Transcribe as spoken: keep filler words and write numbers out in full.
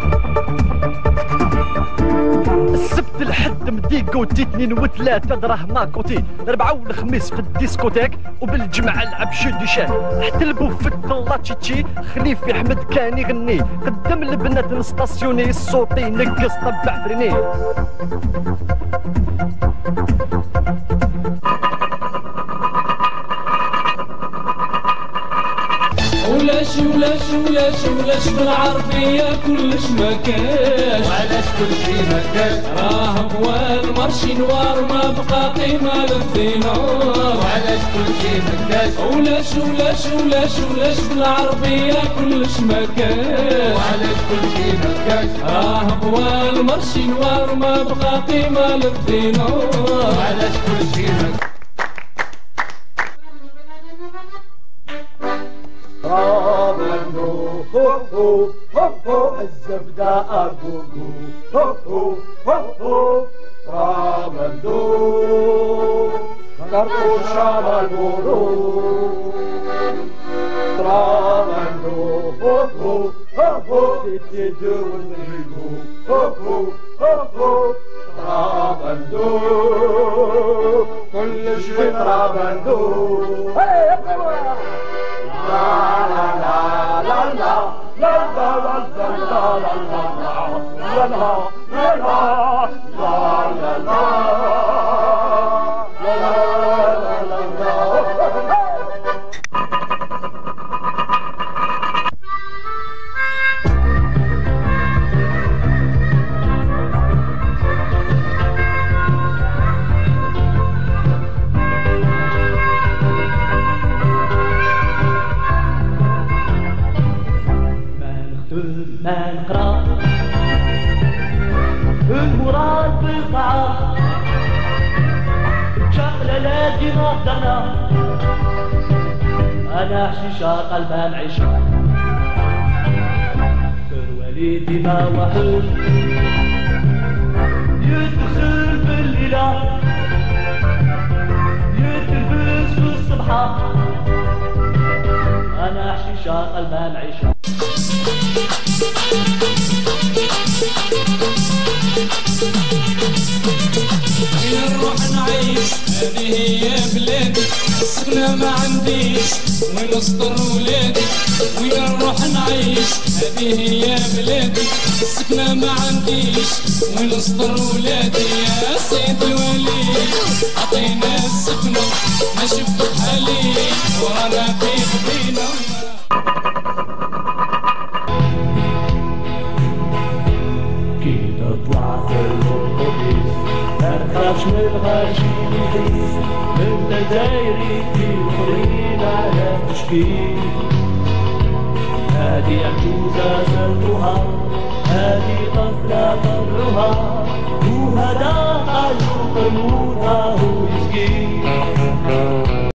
السبت الحد مديكوتي اثنين وثلاثة دراهم كوتي، الأربعة والخميس في الديسكوتيك، وبالجمعة لعب جو دي شان، حتى البوفت الله تشيتشي خليفي أحمد كان يغني، قدام البنات نستاسيوني الصوتي نقص طبع فريني. ولاش ولاش ولاش ولاش بالعربية كلش مكاش، وعلاش كلشي مكاش، راه بوال مارشي نوار ما بقى قيمة للدينار، وعلاش كلشي مكاش، ولاش ولاش ولاش ولاش بالعربية كلش مكاش، وعلاش كلشي مكاش، راه بوال مارشي نوار ما بقى قيمة للدينار، وعلاش كلشي مكاش. رابندو هو هو هو هو الزبدة أبوكو هو هو هو هو رابندو كرتو شامل بورو رابندو هو هو هو هو ستي دو ونريدو هو هو هو هو رابندو كل شي رابندو La la la la la la la la la la la la la la la la ما نقرا المراد بالقاعة شغلة لا ديما درنا أنا حشيشة قلبها العيشة سروالي ديما وحوش يدخل في الليلة يتلبس في الصبحة أنا حشيشة قلبها العيشة. وين نروح نعيش هذه هي بلادي، السكنة ما عنديش وين نسطر ولادي، وين نروح نعيش هذه هي بلادي، السكنة ما عنديش وين نسطر ولادي، يا سيد الولي عطينا السكنة ما شفت بحالي ورانا في خبينا. كي تطلع في الأوتوبيس ما تخافش من الغاشي يحيس، انت دايري في الاخرين على تشكيل. هادي عجوزة سرها هادي طفلة طلعها، وهذا عجوز قانونها هو يسكين.